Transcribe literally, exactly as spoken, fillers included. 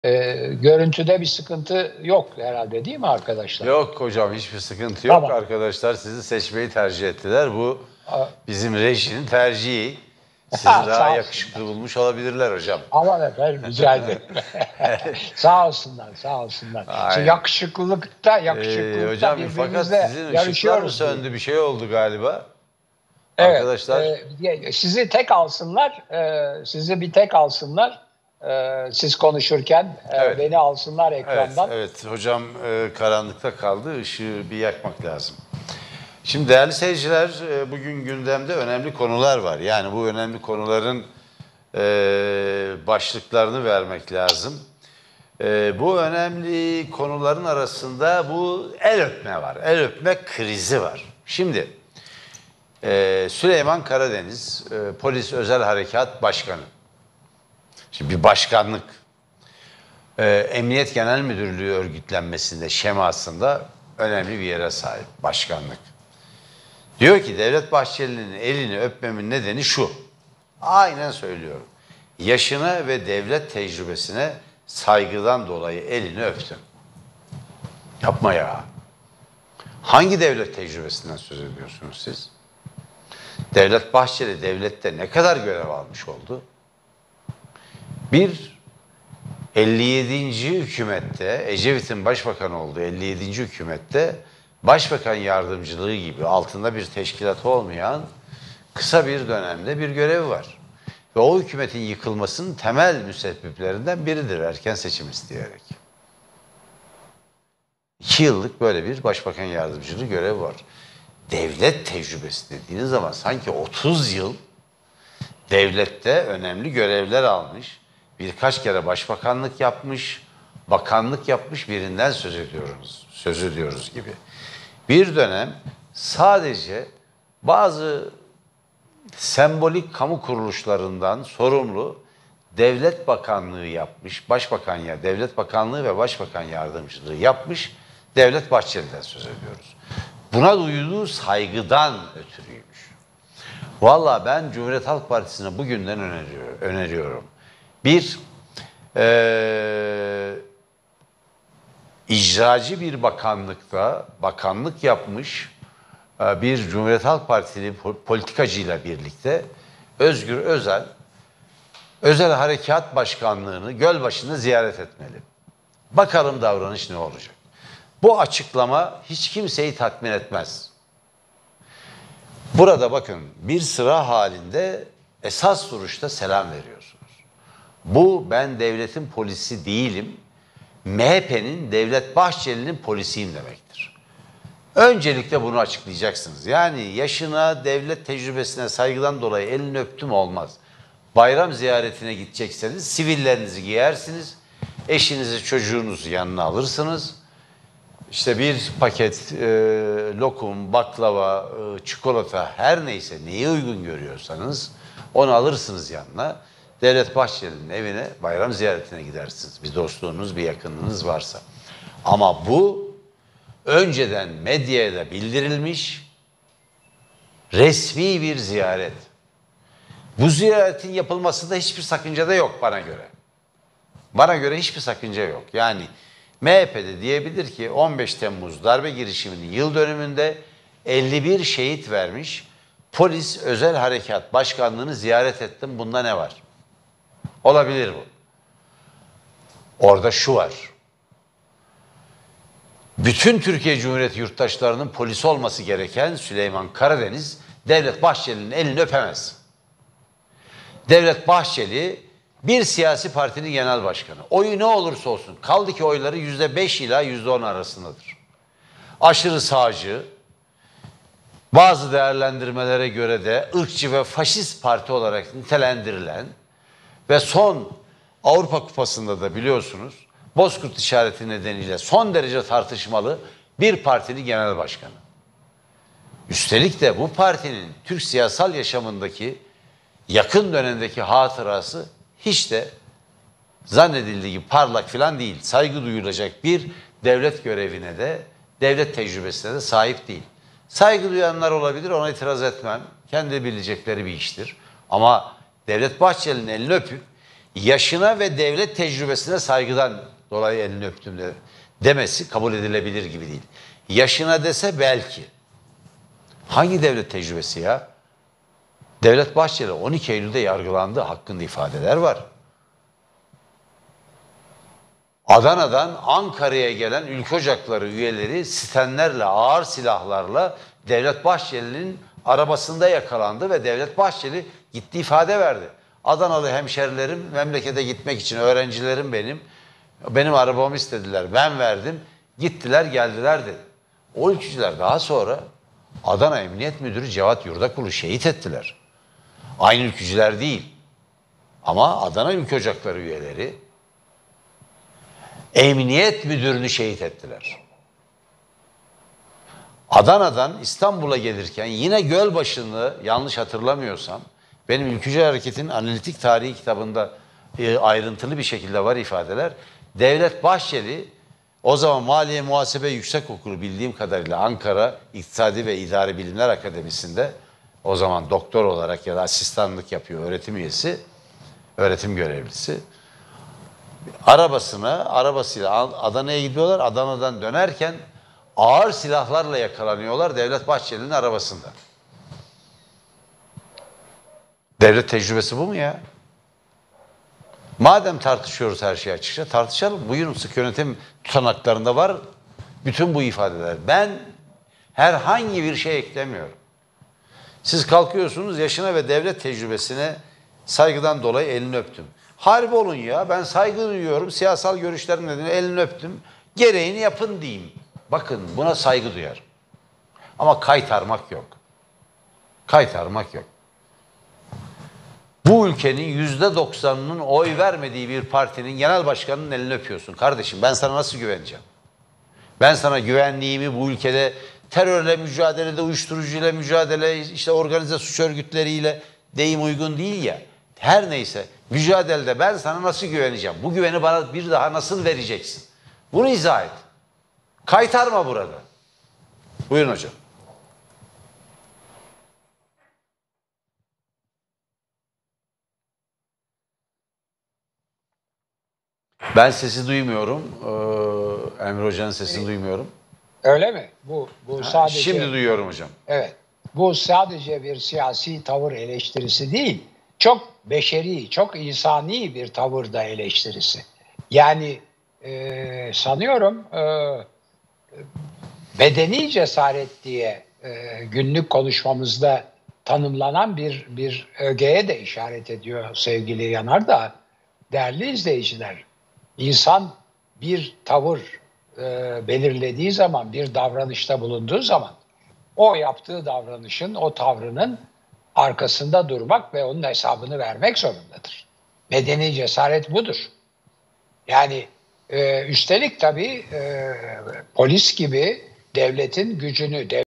Eee, görüntüde bir sıkıntı yok herhâlde, değil mi arkadaşlar? Yok hocam, hiçbir sıkıntı yok. Tamam. Arkadaşlar sizi seçmeyi tercih ettiler. Bu A bizim rejinin tercihi. Sizi daha Sağ yakışıklı olsunlar. bulmuş olabilirler hocam. Aman efendim, rica ederim. Sağ olsunlar, sağ olsunlar. Şimdi Aynen. yakışıklılıkta Eee, yakışıklılıkta hocam fakat birbirimizle sizin ışıklar mı yarışıyoruz diyeyim. söndü? Bir şey oldu galiba. Evet, Arkadaşlar eee, sizi tek alsınlar, eee, sizi bir tek alsınlar, eee, siz konuşurken, eee, Evet. beni alsınlar Evet, ekrandan. evet. Hocam, eee, karanlıkta kaldı. Işığı bir yakmak lazım. Şimdi değerli seyirciler, eee, bugün gündemde önemli konular var. Yani bu önemli konuların eee, başlıklarını vermek lazım. Eee, bu önemli konuların arasında bu el öpme var. El öpme krizi var. Şimdi eee, Süleyman Karadeniz, eee, Polis Özel Harekat Başkanı. Şimdi bir başkanlık, eee, Emniyet Genel Müdürlüğü örgütlenmesinde, şemasında önemli bir yere sahip başkanlık. Diyor ki Devlet Bahçeli'nin elini öpmemin nedeni şu. Aynen söylüyorum. Yaşına ve devlet tecrübesine saygıdan dolayı elini öptüm. Yapma ya. Hangi devlet tecrübesinden söz ediyorsunuz siz? Devlet Bahçeli devlette ne kadar görev almış oldu? Bir, elli yedinci hükümette, Ecevit'in başbakan olduğu elli yedinci hükümette başbakan yardımcılığı gibi altında bir teşkilat olmayan kısa bir dönemde bir görevi var. Ve o hükümetin yıkılmasının temel müsebbiplerinden biridir erken seçim isteyerek. İki yıllık böyle bir başbakan yardımcılığı görevi var. Devlet tecrübesi dediğiniz zaman sanki otuz yıl devlette önemli görevler almış, birkaç kere başbakanlık yapmış, bakanlık yapmış birinden söz ediyoruz, söz ediyoruz gibi. Bir dönem sadece bazı sembolik kamu kuruluşlarından sorumlu devlet bakanlığı yapmış, başbakan ya devlet bakanlığı ve başbakan yardımcılığı yapmış Devlet Bahçeli'den söz ediyoruz. Buna duyduğu saygıdan ötürüymüş. Vallahi ben Cumhuriyet Halk Partisi'ne bugünden öneriyor, öneriyorum. Bir, ee, icracı bir bakanlıkta bakanlık yapmış bir Cumhuriyet Halk Partili politikacıyla birlikte Özgür Özel, Özel Harekat Başkanlığı'nı Gölbaşı'nda ziyaret etmeli. Bakalım davranış ne olacak? Bu açıklama hiç kimseyi tatmin etmez. Burada bakın bir sıra halinde esas duruşta selam veriyorsunuz. Bu ben devletin polisi değilim, M H P'nin Devlet Bahçeli'nin polisiyim demektir. Öncelikle bunu açıklayacaksınız. Yani yaşına, devlet tecrübesine saygıdan dolayı elini öptüm olmaz. Bayram ziyaretine gidecekseniz sivillerinizi giyersiniz, eşinizi, çocuğunuzu yanına alırsınız. İşte bir paket e, lokum, baklava, e, çikolata her neyse neyi uygun görüyorsanız onu alırsınız yanına. Devlet Bahçeli'nin evine bayram ziyaretine gidersiniz. Bir dostluğunuz, bir yakınlığınız varsa. Ama bu önceden medyaya da bildirilmiş resmi bir ziyaret. Bu ziyaretin yapılmasında hiçbir sakınca da yok bana göre. Bana göre hiçbir sakınca yok. Yani M H P'de diyebilir ki on beş Temmuz darbe girişiminin yıl dönümünde elli bir şehit vermiş Polis Özel Harekat Başkanlığı'nı ziyaret ettim. Bunda ne var? Olabilir bu. Orada şu var. Bütün Türkiye Cumhuriyeti yurttaşlarının polisi olması gereken Süleyman Karadeniz, Devlet Bahçeli'nin elini öpemez. Devlet Bahçeli bir siyasi partinin genel başkanı. Oyu ne olursa olsun, kaldı ki oyları yüzde beş ila yüzde on arasındadır. Aşırı sağcı, bazı değerlendirmelere göre de ırkçı ve faşist parti olarak nitelendirilen ve son Avrupa Kupası'nda da biliyorsunuz Bozkurt işareti nedeniyle son derece tartışmalı bir partinin genel başkanı. Üstelik de bu partinin Türk siyasal yaşamındaki yakın dönemdeki hatırası hiç de zannedildiği gibi parlak falan değil. Saygı duyulacak bir devlet görevine de, devlet tecrübesine de sahip değil. Saygı duyanlar olabilir, ona itiraz etmem. Kendi bilecekleri bir iştir. Ama Devlet Bahçeli'nin elini öpüp yaşına ve devlet tecrübesine saygıdan dolayı elini öptüm de demesi kabul edilebilir gibi değil. Yaşına dese belki. Hangi devlet tecrübesi ya? Devlet Bahçeli on iki Eylül'de yargılandı. Hakkında ifadeler var. Adana'dan Ankara'ya gelen Ülke Ocakları üyeleri sitenlerle, ağır silahlarla Devlet Bahçeli'nin arabasında yakalandı ve Devlet Bahçeli gitti ifade verdi. Adanalı hemşerilerim memlekete gitmek için, öğrencilerim benim, benim arabamı istediler, ben verdim, gittiler geldiler dedi. O ülkücüler daha sonra Adana Emniyet Müdürü Cevat Yurdakul'u şehit ettiler. Aynı ülkücüler değil ama Adana Ülke Ocakları üyeleri Emniyet Müdürünü şehit ettiler. Adana'dan İstanbul'a gelirken yine Gölbaşı'nı yanlış hatırlamıyorsam benim Ülkücü Hareket'in analitik tarihi kitabında e, ayrıntılı bir şekilde var ifadeler. Devlet Bahçeli o zaman Maliye Muhasebe Yüksekokulu bildiğim kadarıyla Ankara İktisadi ve İdari Bilimler Akademisi'nde o zaman doktor olarak ya da asistanlık yapıyor, öğretim üyesi, öğretim görevlisi. Arabasına, arabasıyla Adana'ya gidiyorlar. Adana'dan dönerken ağır silahlarla yakalanıyorlar Devlet Bahçeli'nin arabasında. Devlet tecrübesi bu mu ya? Madem tartışıyoruz her şeyi açıkça, tartışalım. Buyurun, sık yönetim tutanaklarında var bütün bu ifadeler. Ben herhangi bir şey eklemiyorum. Siz kalkıyorsunuz, yaşına ve devlet tecrübesine saygıdan dolayı elini öptüm. Harbi olun ya, ben saygı duyuyorum, siyasal görüşlerim nedeniyle elini öptüm. Gereğini yapın diyeyim. Bakın, buna saygı duyarım. Ama kaytarmak yok. Kaytarmak yok. Bu ülkenin yüzde doksanının oy vermediği bir partinin genel başkanının elini öpüyorsun. Kardeşim, ben sana nasıl güveneceğim? Ben sana güvenliğimi bu ülkede terörle mücadelede, uyuşturucuyla mücadele, işte organize suç örgütleriyle, deyim uygun değil ya. Her neyse, mücadelede ben sana nasıl güveneceğim? Bu güveni bana bir daha nasıl vereceksin? Bunu izah et. Kaytarma burada. Buyurun hocam. Ben sesi duymuyorum. Ee, Emre Hoca'nın sesini duymuyorum. Öyle mi? Bu bu sadece ha, Şimdi duyuyorum hocam. Evet. Bu sadece bir siyasi tavır eleştirisi değil. Çok beşeri, çok insani bir tavır da eleştirisi. Yani e, sanıyorum e, bedeni cesaret diye e, günlük konuşmamızda tanımlanan bir bir ögeye de işaret ediyor sevgili Yanardağ. Değerli izleyiciler, İnsan bir tavır e, belirlediği zaman, bir davranışta bulunduğu zaman o yaptığı davranışın, o tavrının arkasında durmak ve onun hesabını vermek zorundadır. Medeni cesaret budur. Yani e, üstelik tabii e, polis gibi devletin gücünü,